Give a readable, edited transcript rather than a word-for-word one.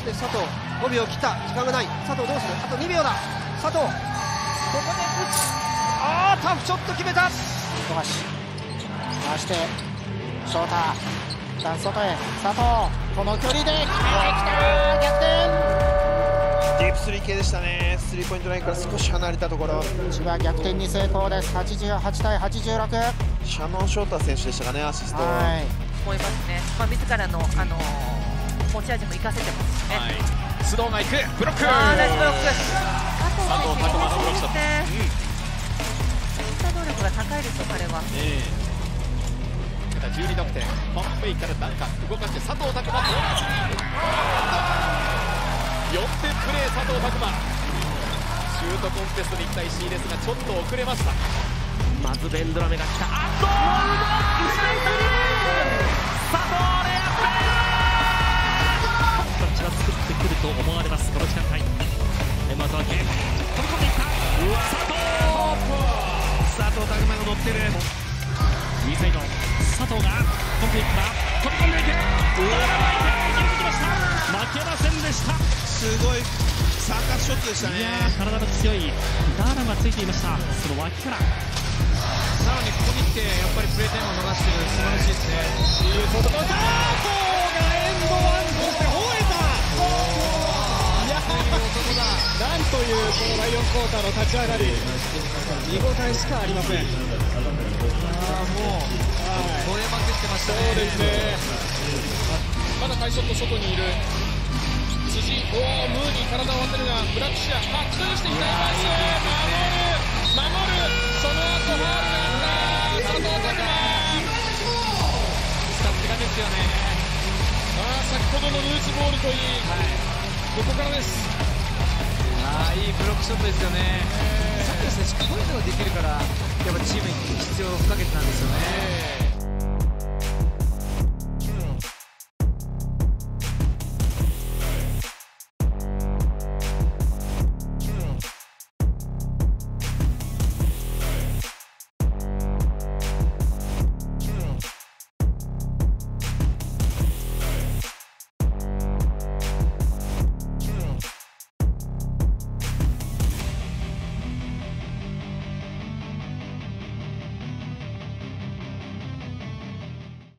して佐藤、5秒切った、時間がない。佐藤どうする、あと2秒だ。佐藤、ここでタフショット決めた。 富樫回して翔太、一旦外へ佐藤、この距離で決めてきた、逆転。 ディープスリー系でしたね。スリーポイントラインから少し離れたところ、 千葉逆転に成功です。88対86。 シャノン・ショーター選手でしたかね、アシスト。 思いますね。自らの、持ち味も生かせてますしね。 須藤が行く、ブロック。 ナイスブロック。 佐藤拓磨のブロックショット。 身体能力が高いですよ、彼は。 12得点、ポンプフェイからダンカン動かして佐藤拓磨、4点プレー、佐藤拓磨。シュートコンテストに行った石井ですがちょっと遅れました。 まずベンドラメが来た。 佐藤レアプレー。形は作ってくると思われます。この時間帯まずはゲーム飛び込んでいった佐藤拓磨が乗ってる。右サイド佐藤が飛んでいくから飛び込んでいく、裏巻いて決めてきました。負けませんでした。 すごいサーカスショットでしたね。 いや体の強いダーラがついていました。その脇からなのにここに来てやっぱりプレータイムを逃してる、素晴らしいですね。 いいショット、佐藤がエンドワンとして終えた。いやなんというこの第4クォーターの立ち上がり、見応えしかありません。 もう超えまくってましたね。 そうですね。まだハイショット外にいる辻、ムーに体を当てるがブラックシアバックしていたいます。守る、その後ファウルがあった。佐藤拓磨使って感じですよね。 先ほどのルーズボールといい、ここからです。 いいブロックショットですよね。佐藤選手こういうのができるからやっぱチームに必要不可欠なんですよね。